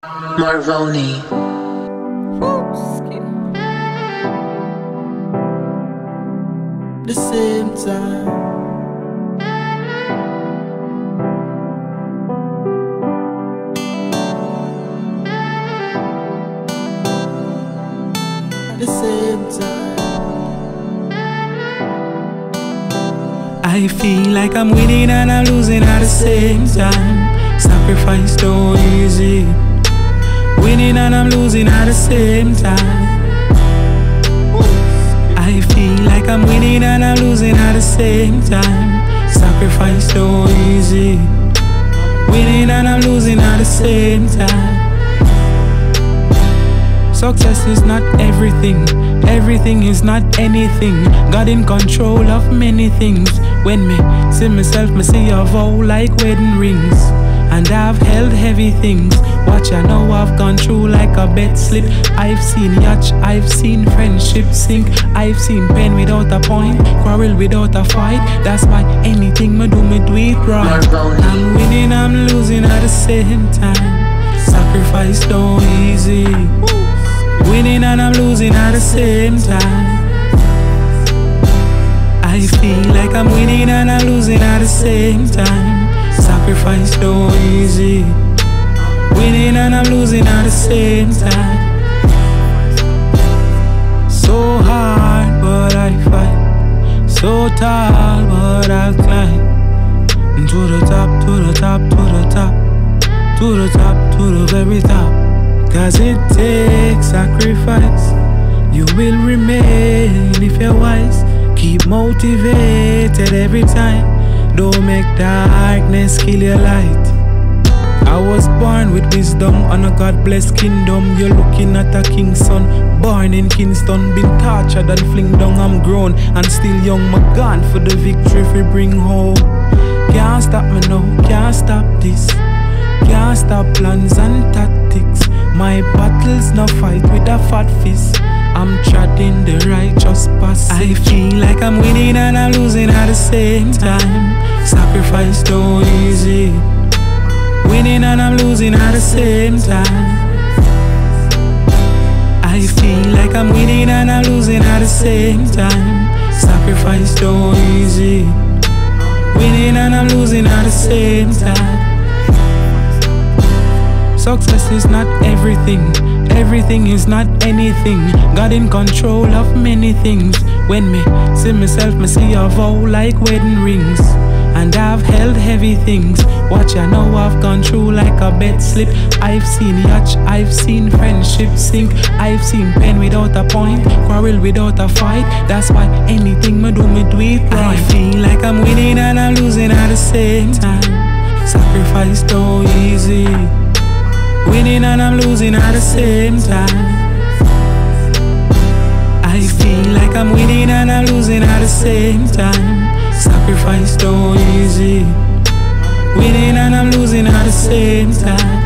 Marvoni. The same time. The same time. I feel like I'm winning and I'm losing at the same time. Sacrifice so easy. Winning and I'm losing at the same time. I feel like I'm winning and I'm losing at the same time. Sacrifice so easy. Winning and I'm losing at the same time. Success is not everything. Everything is not anything. God in control of many things. When me see myself, me see a vow like wedding rings. And I've held heavy things. Watch, I know I've gone through like a bet slip. I've seen yacht, I've seen friendship sink. I've seen pain without a point, quarrel without a fight. That's why anything me do it right. I'm winning, I'm losing at the same time. Sacrifice so easy. Winning and I'm losing at the same time. I feel like I'm winning and I'm losing at the same time. Sacrifice so easy. Winning and I'm losing at the same time. So hard but I fight. So tall but I climb. To the top, to the top, to the top. To the top, to the very top. Cause it takes sacrifice. You will remain if you're wise. Keep motivated every time. Don't make darkness kill your light. I was born with wisdom on a God-blessed kingdom. You're looking at a king's son, born in Kingston. Been tortured and fling down, I'm grown and still young. My gone for the victory we bring home. Can't stop me now, can't stop this. Can't stop plans and tactics. My battles no fight with a fat fist. I'm treading the righteous path. I feel like I'm winning and I'm losing at the same time. Sacrifice so easy. Winning and I'm losing at the same time. I feel like I'm winning and I'm losing at the same time. Sacrifice so easy. Winning and I'm losing at the same time. Success is not everything. Everything is not anything. God in control of many things. When me see myself, me see a vow like wedding rings. And I've held heavy things. Watch, I know I've gone through like a bet slip. I've seen yacht, I've seen friendship sink. I've seen pain without a point, quarrel without a fight. That's why anything me do it right. I feel like I'm winning and I'm losing at the same time. Sacrifice so easy. Winning and I'm losing at the same time. I feel like I'm winning and I'm losing at the same time. Sacrifice so easy. Winning and I'm losing at the same time.